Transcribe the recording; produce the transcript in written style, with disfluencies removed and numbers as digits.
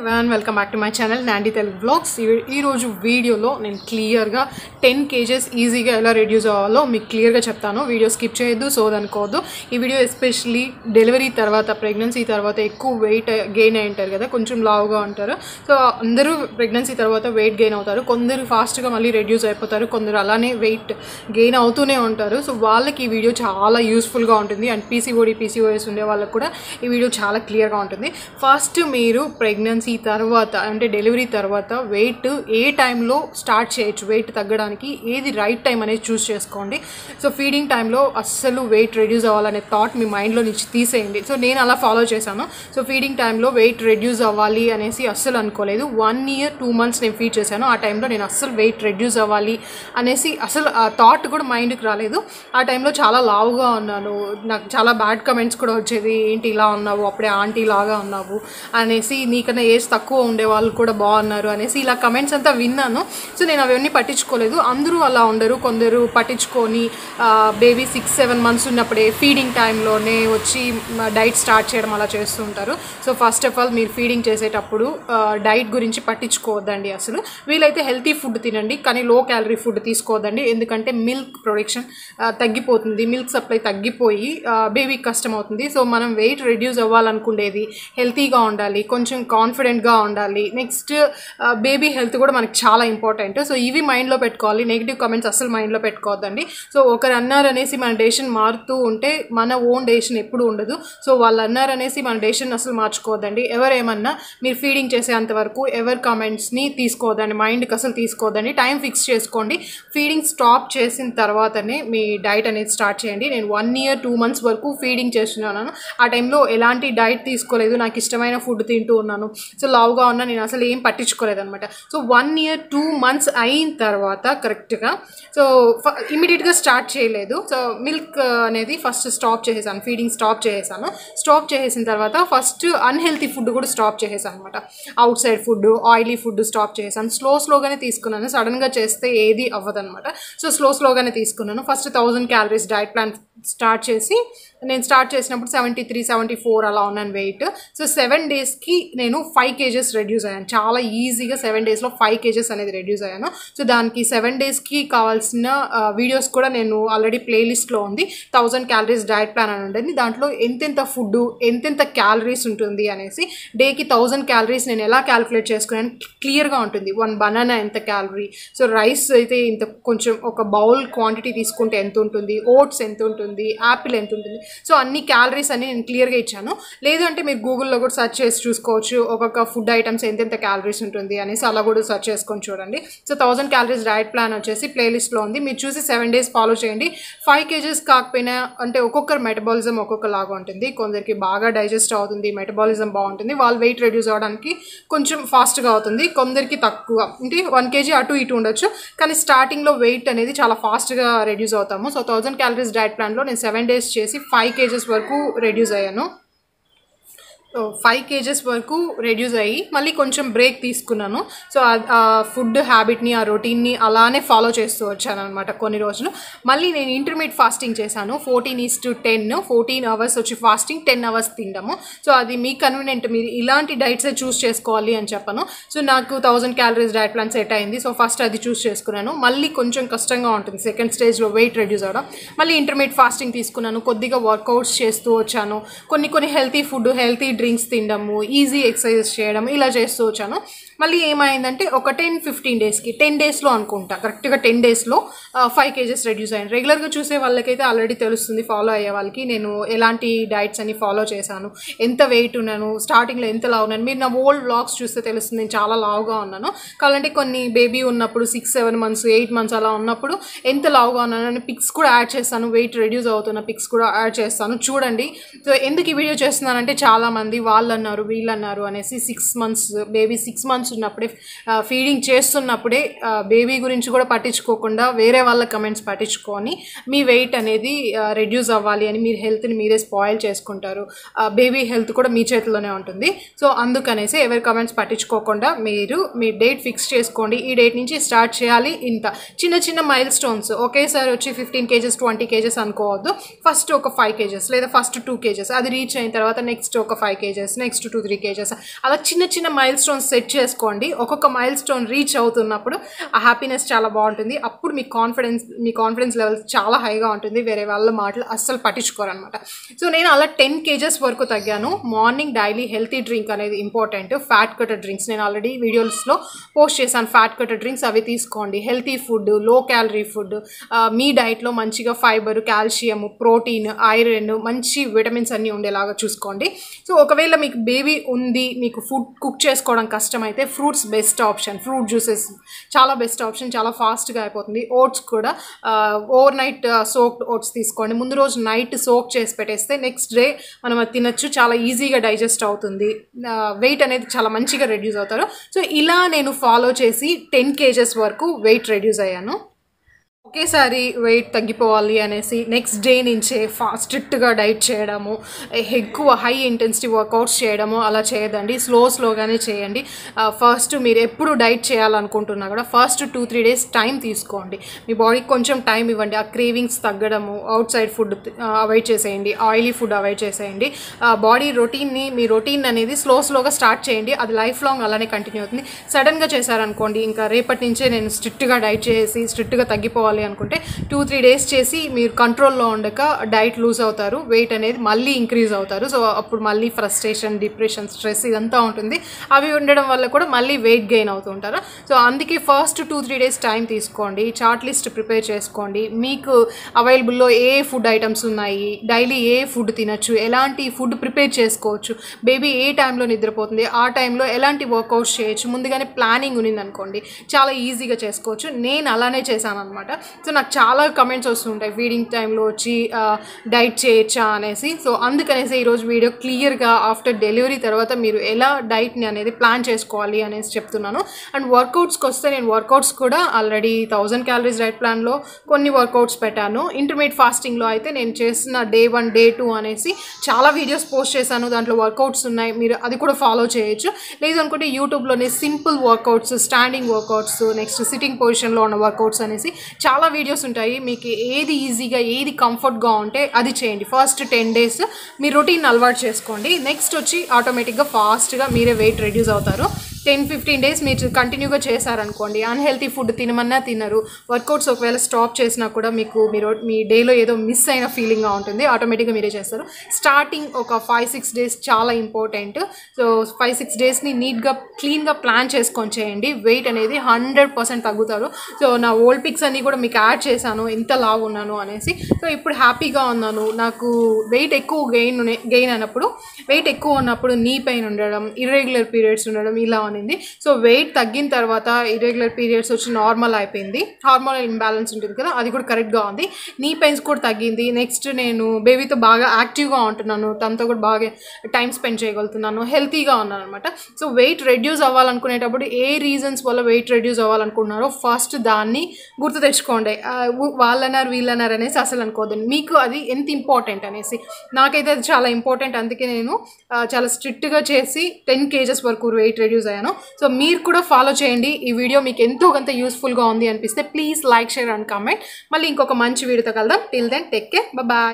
everyone, welcome back to my channel Nandy Telugu vlogs. ఈ రోజు వీడియోలో నేను క్లియర్ గా 10 kgs ఈజీగా ఎలా రెడ్యూస్ అవ్వాలో మీకు క్లియర్ గా చెప్తాను. వీడియో స్కిప్ చేయొద్దు, సోదనుకోవద్దు. ఈ వీడియో ఎస్పెషల్లీ డెలివరీ తర్వాత, ప్రెగ్నెన్సీ తర్వాత ఎక్కువ వెయిట్ గెయిన్ అయి ఉంటారు కదా, కొంచెం లావుగా ఉంటారు. సో అందరూ ప్రెగ్నెన్సీ తర్వాత వెయిట్ గెయిన్ అవుతారు. కొందరు ఫాస్ట్గా మళ్ళీ రెడ్యూస్ అయిపోతారు, కొందరు అలానే వెయిట్ గెయిన్ అవుతూనే ఉంటారు. సో వాళ్ళకి ఈ వీడియో చాలా యూస్ఫుల్గా ఉంటుంది. అండ్ పీసీఓఎస్ ఉండే వాళ్ళకి కూడా ఈ వీడియో చాలా క్లియర్గా ఉంటుంది. ఫస్ట్ మీరు ప్రెగ్నెన్సీ తర్వాత అంటే డెలివరీ తర్వాత వెయిట్ ఏ టైంలో స్టార్ట్ చేయొచ్చు, వెయిట్ తగ్గడానికి ఏది రైట్ టైం అనేది చూస్ చేసుకోండి. సో ఫీడింగ్ టైంలో అస్సలు వెయిట్ రెడ్యూస్ అవ్వాలనే థాట్ మీ మైండ్లో నుంచి తీసేయండి. సో నేను అలా ఫాలో చేశాను. సో ఫీడింగ్ టైంలో వెయిట్ రెడ్యూస్ అవ్వాలి అనేసి అస్సలు అనుకోలేదు. 1 year 2 months నేను ఫీడ్ చేశాను. ఆ టైంలో నేను అస్సలు వెయిట్ రెడ్యూస్ అవ్వాలి అనేసి అసలు ఆ థాట్ కూడా మైండ్కి రాలేదు. ఆ టైంలో చాలా లావుగా ఉన్నాను, నాకు చాలా బ్యాడ్ కమెంట్స్ కూడా వచ్చేది, ఏంటి ఇలా ఉన్నావు, అప్పుడే ఆంటీ లాగా ఉన్నావు అనేసి, నీకన్నా ఏజ్ తక్కువ ఉండే వాళ్ళు కూడా బాగున్నారు అనేసి ఇలా కమెంట్స్ అంతా విన్నాను. సో నేను అవన్నీ పట్టించుకోలేదు. అందరూ అలా ఉండరు, కొందరు పట్టించుకొని బేబీ 6-7 months ఉన్నప్పుడే ఫీడింగ్ టైంలోనే వచ్చి డైట్ స్టార్ట్ చేయడం అలా చేస్తూ ఉంటారు. సో ఫస్ట్ ఆఫ్ ఆల్ మీరు ఫీడింగ్ చేసేటప్పుడు డైట్ గురించి పట్టించుకోవద్దండి. అసలు వీలైతే హెల్తీ ఫుడ్ తినండి, కానీ లో క్యాలరీ ఫుడ్ తీసుకోవద్దండి. ఎందుకంటే మిల్క్ ప్రొడక్షన్ తగ్గిపోతుంది, మిల్క్ సప్లై తగ్గిపోయి బేబీకి కష్టం అవుతుంది. సో మనం వెయిట్ రెడ్యూస్ అవ్వాలనుకునేది హెల్తీగా ఉండాలి, కొంచెం కాన్ఫిడెంట్గా ఉండాలి. నెక్స్ట్ బేబీ హెల్త్ కూడా మనకి చాలా ఇంపార్టెంట్. సో ఇవి మైండ్లో పెట్టుకోవాలి. నెగిటివ్ కమెంట్స్ అస్సలు మైండ్లో పెట్టుకోవద్దండి. సో ఒకరు అన్నారనేసి మన డెసిషన్ మారుతూ ఉంటే మన ఓన్ డెసిషన్ ఎప్పుడు ఉండదు. సో వాళ్ళు అన్నారనేసి మన డెసిషన్ అసలు మార్చుకోవద్దండి. ఎవరేమన్నా మీరు ఫీడింగ్ చేసేంత వరకు ఎవరి కమెంట్స్ని తీసుకోవద్దండి, మైండ్కి అసలు తీసుకోవద్దండి. టైం ఫిక్స్ చేసుకోండి. ఫీడింగ్ స్టాప్ చేసిన తర్వాతనే మీ డైట్ అనేది స్టార్ట్ చేయండి. నేను 1 year 2 months వరకు ఫీడింగ్ చేస్తున్నాను. ఆ టైంలో ఎలాంటి డైట్ తీసుకోలేదు, నాకు ఇష్టమైన ఫుడ్ తింటూ ఉన్నాను. సో లావుగా ఉన్నా, నేను అసలు ఏం పట్టించుకోలేదనమాట. సో 1 year 2 months అయిన తర్వాత కరెక్ట్గా సో ఇమీడియట్గా స్టార్ట్ చేయలేదు. సో మిల్క్ అనేది ఫస్ట్ స్టాప్ చేసేసాను, ఫీడింగ్ స్టాప్ చేసేసాను. స్టాప్ చేసేసిన తర్వాత ఫస్ట్ అన్హెల్తీ ఫుడ్ కూడా స్టాప్ చేసేసాను అనమాట. Outside food, oily food stop చేసేసాను. స్లోగానే తీసుకున్నాను, సడన్గా చేస్తే ఏది అవ్వదనమాట. సో స్లోగానే తీసుకున్నాను. First 1000 calories diet plan start చేసి, నేను స్టార్ట్ చేసినప్పుడు 73-74 అలా ఉన్నాను వెయిట్. సో 7 daysకి నేను 5 kgs రెడ్యూస్ అయ్యాను. చాలా ఈజీగా 7 daysలో 5 kgs అనేది రెడ్యూస్ అయ్యాను. సో దానికి 7 daysకి కావాల్సిన వీడియోస్ కూడా నేను ఆల్రెడీ ప్లేలిస్ట్లో ఉంది. 1000 calories డైట్ ప్లాన్ అని ఉంటుంది. దాంట్లో ఎంతెంత ఫుడ్, ఎంతెంత క్యాలరీస్ ఉంటుంది అనేసి, డేకి 1000 calories నేను ఎలా క్యాలిక్యులేట్ చేసుకున్నాను క్లియర్గా ఉంటుంది. 1 banana ఎంత క్యాలరీ, సో రైస్ అయితే ఇంత, కొంచెం ఒక బౌల్ క్వాంటిటీ తీసుకుంటే ఎంత ఉంటుంది, ఓట్స్ ఎంత ఉంటుంది, యాపిల్ ఎంత ఉంటుంది. సో అన్ని క్యాలరీస్ అన్ని నేను క్లియర్గా ఇచ్చాను. లేదు అంటే మీరు గూగుల్లో కూడా సెర్చ్ చేసి చూసుకోవచ్చు, ఒక్కొక్క ఫుడ్ ఐటమ్స్ ఎంతెంత క్యాలరీస్ ఉంటుంది అనేసి, అలా కూడా సెర్చ్ చేసుకొని చూడండి. సో 1000 calories డైట్ ప్లాన్ వచ్చేసి ప్లేలిస్ట్లో ఉంది, మీరు చూసి 7 days ఫాలో చేయండి. 5 kgs కాకపోయినా, అంటే ఒక్కొక్కరు మెటబాలిజం ఒక్కొక్కలాగా ఉంటుంది. కొందరికి బాగా డైజెస్ట్ అవుతుంది, మెటబాలిజం బాగుంటుంది, వాళ్ళు వెయిట్ రెడ్యూస్ అవ్వడానికి కొంచెం ఫాస్ట్గా అవుతుంది. కొందరికి తక్కువ, అంటే 1 kg అటు ఇటు ఉండొచ్చు, కానీ స్టార్టింగ్లో వెయిట్ అనేది చాలా ఫాస్ట్గా రెడ్యూస్ అవుతాము. సో 1000 calories డైట్ ప్లాన్లో నేను 7 days చేసి 5 kgs వరకు రెడ్యూస్ అయ్యాను. 5 kgs వరకు రెడ్యూస్ అయ్యి మళ్ళీ కొంచెం బ్రేక్ తీసుకున్నాను. సో ఆ ఫుడ్ హ్యాబిట్ని, ఆ రొటీన్ని అలానే ఫాలో చేస్తూ వచ్చాను అనమాట కొన్ని రోజులు. మళ్ళీ నేను ఇంటర్మీడియట్ ఫాస్టింగ్ చేశాను. 14:10, 14 hours వచ్చి ఫాస్టింగ్, 10 hours తినడము. సో అది మీ కన్వీనియంట్, మీరు ఇలాంటి డైట్సే చూస్ చేసుకోవాలి అని చెప్పను. సో నాకు 1000 calories డైట్ ప్లాన్ సెట్ అయింది. సో ఫస్ట్ అది చూస్ చేసుకున్నాను. మళ్ళీ కొంచెం కష్టంగా ఉంటుంది సెకండ్ స్టేజ్లో వెయిట్ రెడ్యూస్ అవ్వడం. మళ్ళీ ఇంటర్మీడియట్ ఫాస్టింగ్ తీసుకున్నాను, కొద్దిగా వర్కౌట్స్ చేస్తూ వచ్చాను, కొన్ని హెల్తీ ఫుడ్, హెల్తీ డ్రింక్స్ తినడము, ఈజీ ఎక్సర్సైజెస్ చేయడం, ఇలా చేస్తూ వచ్చాను. మళ్ళీ ఏమైందంటే ఒక 10-15 daysకి, 10 daysలో అనుకుంటా, కరెక్ట్గా 10 daysలో 5 kgs రెడ్యూస్ అయ్యాను. రెగ్యులర్గా చూసే వాళ్ళకైతే ఆల్రెడీ తెలుస్తుంది, ఫాలో అయ్యే వాళ్ళకి నేను ఎలాంటి డైట్స్ అని ఫాలో చేశాను, ఎంత వెయిట్ ఉన్నాను, స్టార్టింగ్లో ఎంత లావు ఉన్నాను. మీరు నా ఓల్డ్ వ్లాగ్స్ చూస్తే తెలుస్తుంది నేను చాలా లావుగా ఉన్నాను. కావాలంటే కొన్ని బేబీ ఉన్నప్పుడు 6-7 months, 8 months అలా ఉన్నప్పుడు ఎంత లావుగా ఉన్నాను అని పిక్స్ కూడా యాడ్ చేస్తాను, వెయిట్ రెడ్యూస్ అవుతున్న పిక్స్ కూడా యాడ్ చేస్తాను, చూడండి. సో ఎందుకు ఈ వీడియో చేస్తున్నానంటే, చాలామంది వాళ్ళు అన్నారు వీళ్ళు అన్నారు అనేసి 6 months బేబీ 6 months ఉన్నప్పుడే ఫీడింగ్ చేస్తున్నప్పుడే బేబీ గురించి కూడా పట్టించుకోకుండా వేరే వాళ్ళ కమెంట్స్ పట్టించుకొని మీ వెయిట్ అనేది రెడ్యూస్ అవ్వాలి అని మీరు హెల్త్ని మీరే స్పాయిల్ చేసుకుంటారు. బేబీ హెల్త్ కూడా మీ చేతిలోనే ఉంటుంది. సో అందుకనేసి ఎవరి కమెంట్స్ పట్టించుకోకుండా మీరు మీ డేట్ ఫిక్స్ చేసుకోండి. ఈ డేట్ నుంచి స్టార్ట్ చేయాలి. ఇంత చిన్న మైల్ స్టోన్స్ ఒకేసారి వచ్చి 15 kgs 20 kgs అనుకోవద్దు. ఫస్ట్ ఒక 5 kgs లేదా ఫస్ట్ 2 kgs అది రీచ్ అయిన తర్వాత నెక్స్ట్ ఒక 5 kgs, నెక్స్ట్ 2-3 kgs, అలా చిన్న చిన్న మైల్ స్టోన్స్ సెట్ చేసుకోండి. ఒక్కొక్క మైల్ స్టోన్ రీచ్ అవుతున్నప్పుడు ఆ హ్యాపీనెస్ చాలా బాగుంటుంది. అప్పుడు మీ కాన్ఫిడెన్స్ లెవెల్ చాలా హైగా ఉంటుంది. వేరే వాళ్ళ మాటలు అస్సలు పట్టించుకోరనమాట. సో నేను అలా 10 kgs వరకు తగ్గాను. మార్నింగ్ డైలీ హెల్తీ డ్రింక్ అనేది ఇంపార్టెంట్. ఫ్యాట్ కటర్ డ్రింక్స్ నేను ఆల్రెడీ వీడియోస్లో పోస్ట్ చేశాను. ఫ్యాట్ కటర్ డ్రింక్స్ అవి తీసుకోండి. Healthy food, low calorie food, మీ డైట్లో మంచిగా ఫైబర్, కాల్షియం, ప్రోటీన్, ఐరన్, మంచి విటమిన్స్ అన్నీ ఉండేలాగా చూసుకోండి. సో ఒకవేళ మీకు బేబీ ఉంది, మీకు ఫుడ్ కుక్ చేసుకోవడం కష్టమైతే fruits best option. Fruit juices చాలా బెస్ట్ ఆప్షన్, చాలా ఫాస్ట్గా అయిపోతుంది. ఓట్స్ కూడా ఓవర్ నైట్ సోక్డ్ ఓట్స్ తీసుకోండి. ముందు రోజు నైట్ సోక్ చేసి పెట్టేస్తే నెక్స్ట్ డే మనం అది తినచ్చు. చాలా ఈజీగా డైజెస్ట్ అవుతుంది. వెయిట్ అనేది చాలా మంచిగా రెడ్యూస్ అవుతారు. సో ఇలా నేను ఫాలో చేసి 10 kgs వరకు వెయిట్ రెడ్యూస్ అయ్యాను. ఒకేసారి వెయిట్ తగ్గిపోవాలి అనేసి నెక్స్ట్ డే నుంచే స్ట్రిక్ట్గా డైట్ చేయడము, ఎక్కువ హై ఇంటెన్సిటీ వర్కౌట్స్ చేయడము అలా చేయదండి. స్లోగానే చేయండి. ఫస్ట్ మీరు ఎప్పుడు డైట్ చేయాలనుకుంటున్నా కూడా ఫస్ట్ 2-3 days టైం తీసుకోండి. మీ బాడీకి కొంచెం టైం ఇవ్వండి. ఆ క్రేవింగ్స్ తగ్గడము, అవుట్ సైడ్ ఫుడ్ అవాయిడ్ చేసేయండి, ఆయిలీ ఫుడ్ అవాయిడ్ చేసేయండి. బాడీ మీ రొటీన్ అనేది స్లోగా స్టార్ట్ చేయండి. అది లైఫ్ లాంగ్ అలానే కంటిన్యూ అవుతుంది. సడన్గా చేశారనుకోండి, ఇంకా రేపటి నుంచే నేను స్ట్రిక్ట్గా డైట్ చేసి స్ట్రిక్ట్గా తగ్గిపోవాలి అనుకుంటే 2-3 days చేసి మీరు కంట్రోల్లో ఉండక డైట్ లూజ్ అవుతారు. వెయిట్ అనేది మళ్ళీ ఇంక్రీజ్ అవుతారు. సో అప్పుడు మళ్ళీ ఫ్రస్ట్రేషన్, డిప్రెషన్, స్ట్రెస్ ఇదంతా ఉంటుంది. అవి ఉండడం వల్ల కూడా మళ్ళీ వెయిట్ గెయిన్ అవుతూ ఉంటారు. సో అందుకే ఫస్ట్ 2-3 days టైం తీసుకోండి. చార్ట్ లిస్ట్ ప్రిపేర్ చేసుకోండి. మీకు అవైలబుల్లో ఏ ఫుడ్ ఐటమ్స్ ఉన్నాయి, డైలీ ఏ ఫుడ్ తినచ్చు, ఎలాంటి ఫుడ్ ప్రిపేర్ చేసుకోవచ్చు, బేబీ ఏ టైంలో నిద్రపోతుంది, ఆ టైంలో ఎలాంటి వర్కౌట్స్ చేయొచ్చు, ముందుగానే ప్లానింగ్ ఉన్నింది అనుకోండి చాలా ఈజీగా చేసుకోవచ్చు. నేను అలానే చేశాను అనమాట. సో నాకు చాలా కమెంట్స్ వస్తుంటాయి ఫీడింగ్ టైంలో వచ్చి డైట్ చేయొచ్చా అనేసి. సో అందుకనేసి ఈరోజు వీడియో క్లియర్గా ఆఫ్టర్ డెలివరీ తర్వాత మీరు ఎలా డైట్ని అనేది ప్లాన్ చేసుకోవాలి అనేసి చెప్తున్నాను. అండ్ వర్కౌట్స్కి వస్తే నేను వర్కౌట్స్ కూడా ఆల్రెడీ 1000 calories డైట్ ప్లాన్లో కొన్ని వర్కౌట్స్ పెట్టాను. ఇంటర్మీడియట్ ఫాస్టింగ్లో అయితే నేను చేసిన Day 1, Day 2 అనేసి చాలా వీడియోస్ పోస్ట్ చేశాను. దాంట్లో వర్కౌట్స్ ఉన్నాయి, మీరు అది కూడా ఫాలో చేయొచ్చు. లేదు అనుకుంటే యూట్యూబ్లోనే simple workouts, standing workouts, next sitting పొజిషన్లో ఉన్న వర్కౌట్స్ అనేసి చాలా వీడియోస్ ఉంటాయి. మీకు ఏది ఈజీగా ఏది కంఫర్ట్గా ఉంటే అది చేయండి. ఫస్ట్ 10 days మీ రొటీన్ అలవాటు చేసుకోండి. నెక్స్ట్ వచ్చి ఆటోమేటిక్గా ఫాస్ట్గా మీరే వెయిట్ రెడ్యూస్ అవుతారు. 10-15 days మీరు కంటిన్యూగా చేశారనుకోండి, అన్హెల్తీ ఫుడ్ తినమన్నా తినరు. వర్కౌట్స్ ఒకవేళ స్టాప్ చేసినా కూడా మీ డేలో ఏదో మిస్ అయిన ఫీలింగ్గా ఉంటుంది. ఆటోమేటిక్గా మీరే చేస్తారు. స్టార్టింగ్ ఒక 5-6 days చాలా ఇంపార్టెంట్. సో 5-6 daysని నీట్గా క్లీన్గా ప్లాన్ చేసుకొని చేయండి. వెయిట్ అనేది 100% తగ్గుతారు. సో నా ఓల్డ్ పిక్స్ అన్నీ కూడా మీకు యాడ్ చేశాను, ఎంత లావు ఉన్నాను అనేసి. సో ఇప్పుడు హ్యాపీగా ఉన్నాను. నాకు వెయిట్ ఎక్కువ గెయిన్ అయినప్పుడు, వెయిట్ ఎక్కువ ఉన్నప్పుడు నీ పెయిన్ ఉండడం, ఇర్రెగ్యులర్ పీరియడ్స్ ఉండడం ఇలా అనింది. సో వెయిట్ తగ్గిన తర్వాత ఇర్రెగ్యులర్ పీరియడ్స్ వచ్చి నార్మల్ అయిపోయింది. హార్మోనల్ ఇంబ్యాలెన్స్ ఉంటుంది కదా, అది కూడా కరెక్ట్గా ఉంది. నీ పెయిన్స్ కూడా తగ్గింది. నెక్స్ట్ నేను బేబీతో బాగా యాక్టివ్గా ఉంటున్నాను, తనతో కూడా బాగా టైం స్పెండ్ చేయగలుగుతున్నాను, హెల్తీగా ఉన్నాను అనమాట. సో వెయిట్ రెడ్యూస్ అవ్వాలనుకునేటప్పుడు ఏ రీజన్స్ వల్ల వెయిట్ రెడ్యూస్ అవ్వాలనుకుంటున్నారో ఫస్ట్ దాన్ని గుర్తు తెచ్చుకోండి. వీళ్ళన్నారు అనేసి అసలు అనుకోదండి. మీకు అది ఎంత ఇంపార్టెంట్ అనేసి. నాకైతే అది చాలా ఇంపార్టెంట్. అందుకే నేను చాలా స్ట్రిక్ట్గా చేసి 10 kgs వరకు వెయిట్ రెడ్యూస్ అయ్యాను. సో మీరు కూడా ఫాలో చేయండి. ఈ వీడియో మీకు ఎంతో కొంత యూస్ఫుల్గా ఉంది అనిపిస్తే please like, share and comment. మళ్ళీ ఇంకొక మంచి వీడియోతో కలుద్దాం. Till then take care, bye.